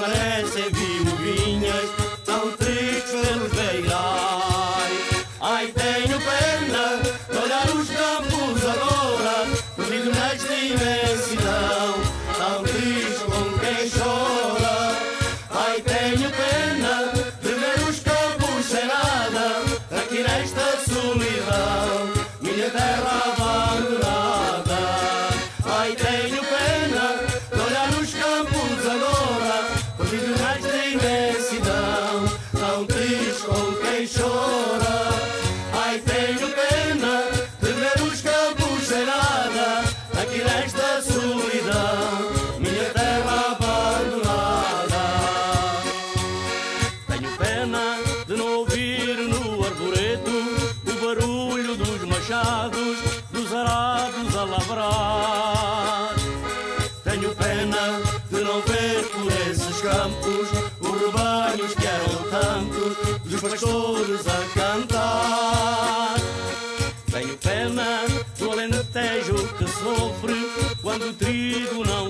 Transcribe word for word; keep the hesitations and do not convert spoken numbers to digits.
amanecem viuvinhas tão tristes pelos beirais. Ai, tenho pena de olhar os campos agora, perdido nesta imensidão, tão triste como quem chora. Ai, tenho pena de ver os campos sem nada, aqui nesta solidão, minha terra abandonada. Ai, tenho pena de olhar os campos agora, perdido nesta imensidão, tão triste como quem chora. Ai, tenho pena de ver os campos sem nada, aqui nesta solidão, minha terra abandonada. Tenho pena de não ouvir no arvoredo o barulho dos machados, dos arados a lavrar. Tenho pena de não ver por esses campos os rebanhos que eram tantos, dos pastores a cantar. Tenho pena do alentejo que sofre quando o trigo não